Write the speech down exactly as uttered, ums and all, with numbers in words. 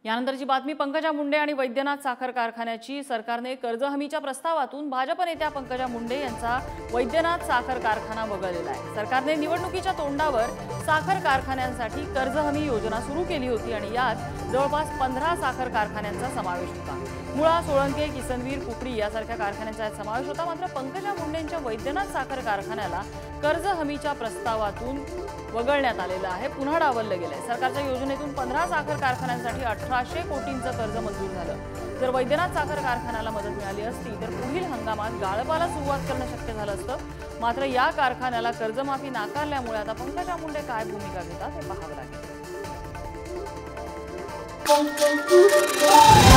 यानंतरची बातमी पंकजा मुंडे आणि वैद्यनाथ साखर कारखान्याची। सरकारने कर्ज हमीच्या प्रस्तावातून भाजप नेत्या पंकजा मुंडे यांचा वैद्यनाथ साखर कारखाना वगळलेला आहे। सरकारने निवडणुकीच्या तोंडावर साखर कारखान्यांसाठी कर्ज हमी योजना सुरू केली होती आणि यात जवळपास पंधरा साखर कारखान्यांचा समावेश होता। मुळा, सोळंके, किसनवीर, कुकडी यासारख्या कारखान्यांचा समावेश होता। मात्र पंकजा मुंडेंच्या वैद्यनाथ साखर कारखान्याला कर्ज हमीच्या प्रस्तावातून वगळण्यात आलेलं आहे, पुन्हा डावललं गेलंय। सरकारच्या योजनेतून पंधरा साखर कारखान्यांसाठी अठराशे कोटींचं कर्ज मंजूर झालं। जर वैद्यनाथ साखर कारखान्याला मदत मिळाली असती तर पुढील हंगामात गाळपाला सुरुवात करणं शक्य झालं असतं। मात्र या कारखान्याला कर्जमाफी नाकारल्यामुळे आता पंकजा मुंडे काय भूमिका घेतात हे पाहावं लागेल।